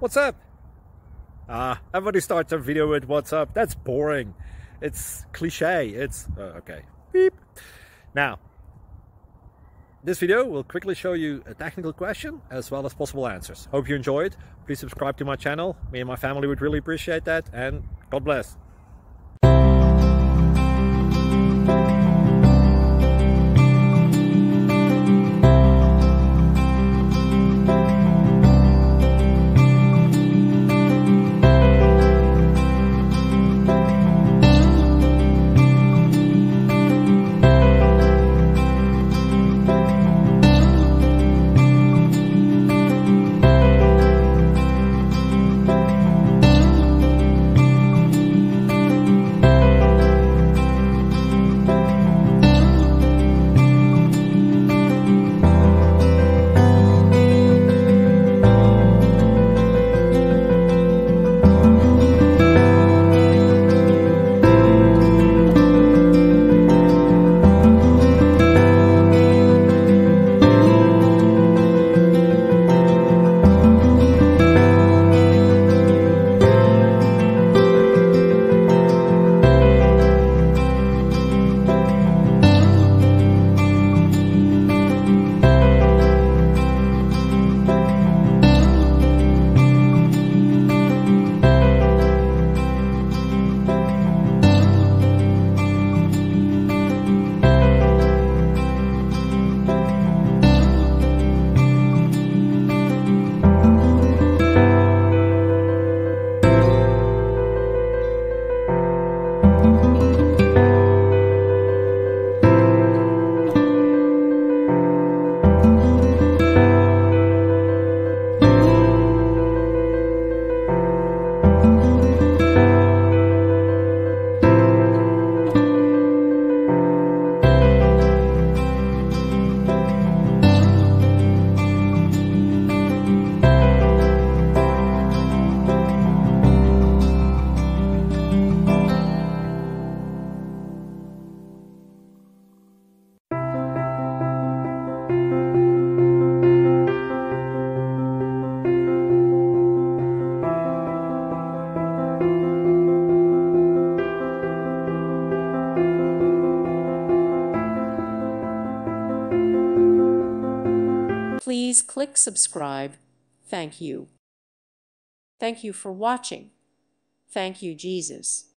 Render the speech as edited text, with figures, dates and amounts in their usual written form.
What's up? Everybody starts a video with what's up. That's boring. It's cliche. It's okay. Beep. Now, this video will quickly show you a technical question as well as possible answers. Hope you enjoyed. Please subscribe to my channel. Me and my family would really appreciate that, and God bless. Please click subscribe. Thank you. Thank you for watching. Thank you, Jesus.